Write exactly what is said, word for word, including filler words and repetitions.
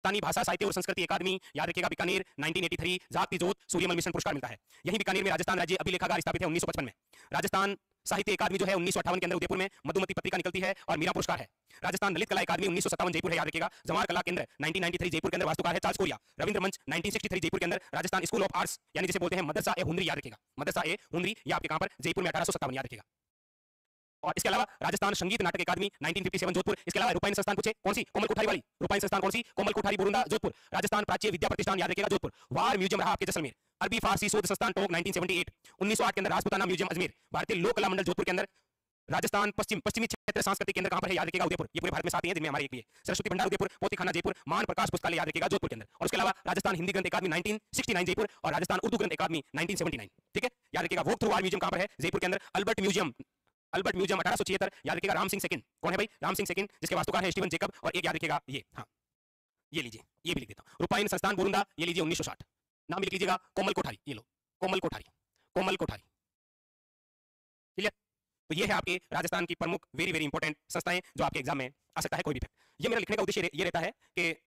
राजस्थानी भाषा साहित्य और संस्कृति अकादमी, याद रखिएगा बीकानेर, नाइनटीन एटी थ्री, जागती जोत, सूर्यमल मिशन पुरस्कार मिलता है। यही बीकानेर में राजस्थान राज्य अभिलेखागार स्थापित है उन्नीस सौ पचपन में। राजस्थान साहित्य अकादमी जो है उन्नीस सौ अट्ठावन के अंदर उदयपुर में मधुमती पत्रिका निकलती है और मीरा पुरस्कार है। राजस्थान ललित कला अकादमी उन्नीस सौ सत्तावन जयपुर है, याद रखिएगा। जवाहर कला केंद्र नाइनटीन नाइंटी थ्री जयपुर के अंदर वास्तुकार है चार्ल्स कोरिया। रविंद्र मंच नाइनटीन सिक्सटी थ्री जयपुर के अंदर। राजस्थान स्कूल ऑफ आर्ट्स यानी जिसे बोलते हैं मदरसा ए हुनरी, याद रखिएगा, मदरसा ए हुनरी, ये आपके कहां पर, जयपुर में अठारह सौ सत्तावन, याद रखिएगा। और इसके अलावा Rajasthan Sangeet Natak Akademi nineteen fifty seven Jodhpur. इसके अलावा रूपायन संस्थान पूछे कौन सी, कोमल कोठारी वाली, रूपायन संस्थान कौन सी, कोमल कोठारी बोरुंदा जोधपुर। राजस्थान प्राच्य विद्या प्रतिष्ठान, याद रखिएगा, जोधपुर। वार म्यूजियम रहा आपके जैसलमेर। अरबी फारसी शोध संस्थान टोंक नाइनटीन सेवेंटी एट। उन्नीस सौ आठ के अंदर राजपुताना म्यूजियम अजमेर। भारतीय लोक कला मंडल जोधपुर के अंदर। राजस्थान पश्चिम पश्चिमी क्षेत्र सांस्कृतिक केंद्र कहां पर है, याद रखिएगा, उदयपुर। ये पूरे भारत में सात ही हैं जिनमें हमारे एक भी है। सरस्वती भंडार उदयपुर, पोथीखाना जयपुर, मान प्रकाश पुस्तकालय, याद रखिएगा, जोधपुर के अंदर। और उसके अलावा Rajasthan Hindi Granth Akademi nineteen sixty nine Jaipur और राजस्थान उर्दू ग्रंथ अकादमी नाइनटीन सेवेंटी नाइन, ठीक है, याद रखिएगा। वोक थ्रू वार म्यूजियम कहां पर है, जयपुर के अंदर। अल्बर्ट म्यूजियम, अल्बर्ट म्यूजियम अठारह सौ छिहत्तर, याद रखिएगा। राम सिंह सेकंड कौन है भाई, राम सिंह सेकंड, जिसके वास्तुकार है स्टीवन जेकब। और एक याद रखिएगा ये, हाँ ये लीजिए, ये भी लिख देता हूं, रूपायन संस्थान बोरुंदा, ये लीजिए उन्नीस सौ साठ। नाम लिख लीजिएगा कोमल कोठारी, ये लो कोमल कोठारी, कोमल कोठारी, क्लियर। तो ये है आपके राजस्थान की प्रमुख वेरी वेरी इंपॉर्टेंट संस्थाएं जो आपके एग्जाम में आ सकता है कोई भी फैक्ट। ये मेरा लिखने का उद्देश्य ये रहता है कि